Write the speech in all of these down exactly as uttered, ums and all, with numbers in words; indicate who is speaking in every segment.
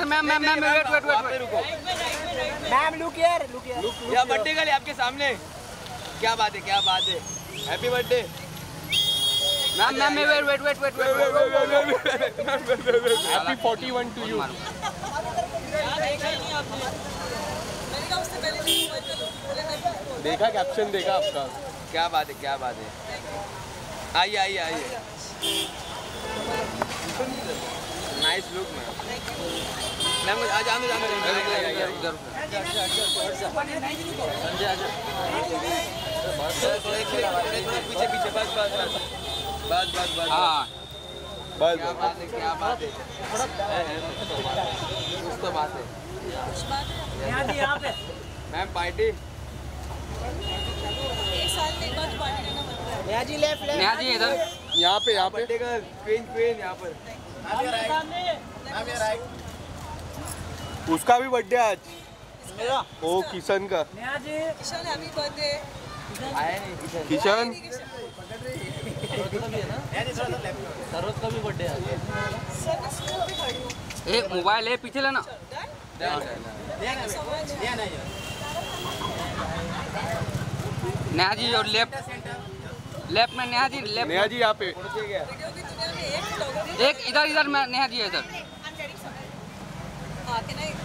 Speaker 1: Sir ma'am ma'am ma'am wait wait wait
Speaker 2: रुको
Speaker 3: ma'am look here look here
Speaker 2: या birthday girl आपके सामने। क्या बात है क्या बात है। Happy birthday
Speaker 1: ma'am ma'am wait wait wait wait wait
Speaker 2: happy forty one to you. देखा कैप्शन देखा आपका। क्या बात है क्या बात है। आइए आइए आइए। Nice look ma'am. मैम आ जाने जाने इधर संजय आजा। पीछे पीछे बस बस बस बस बस बस
Speaker 1: हाँ
Speaker 2: बस। क्या बात है क्या बात है। कुछ तो बात है।
Speaker 3: यहाँ पे
Speaker 2: मैम पार्टी
Speaker 4: एक साल में एक बार तो पार्टी करना बनता है।
Speaker 3: नेहा जी लेफ्ट लेफ्ट
Speaker 1: नेहा जी इधर
Speaker 2: यहाँ पे यहाँ पे क्वीन क्वीन यहाँ पर। उसका भी बर्थडे आज। ओ किशन का।
Speaker 3: Neha ji
Speaker 4: Kishan happy birthday.
Speaker 2: आया नहीं किशन।
Speaker 3: सरोज का भी बर्थडे आज।
Speaker 4: सर मैं स्कूल भी खड़ी हूँ।
Speaker 1: एक मोबाइल है पीछे लेना। नेहा जी और लेफ्ट लेफ्ट में नेहा जी लेफ्ट
Speaker 2: नेहा जी यहाँ पे।
Speaker 4: वीडियो की दुनिया में एक ब्लॉगर
Speaker 1: एक इधर इधर में नेहा जी है इधर।
Speaker 4: आके नहीं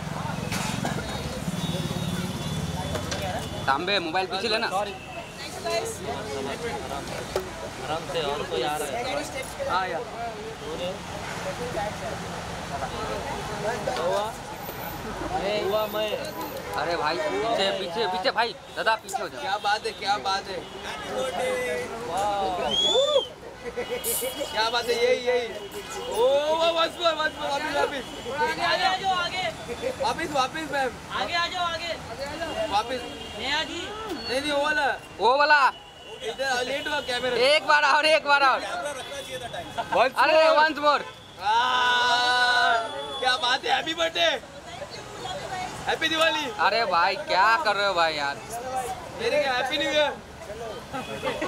Speaker 1: तांबे मोबाइल पीछे लेना।
Speaker 3: आराम से और कोई आ रहा है।
Speaker 2: हाँ यार।
Speaker 3: हुआ मैं।
Speaker 1: अरे भाई पीछे पीछे पीछे भाई दादा पीछे हो जा।
Speaker 2: क्या बात है क्या बात है। क्या बात है यही यही। ओ बस बस बस वापिस वापिस
Speaker 3: आगे आ जाओ आगे।
Speaker 2: वापिस वापिस मैम
Speaker 3: आगे आ जाओ आगे।
Speaker 2: वापिस।
Speaker 3: नेहा जी
Speaker 2: नहीं नहीं वो वाला
Speaker 1: वो वाला
Speaker 2: इधर लेट हुआ कैमरा।
Speaker 1: एक बार और एक बार और। अरे वंस मोर।
Speaker 2: क्या बात है। Happy birthday happy Diwali.
Speaker 1: अरे भाई क्या कर रहे हो भाई यार।
Speaker 2: मेरे क्या हैप्पी न्यू ईयर।